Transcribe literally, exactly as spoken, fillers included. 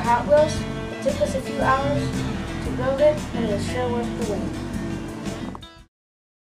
Hot Wheels. It took us a few hours to build it, but it was sure worth the wait.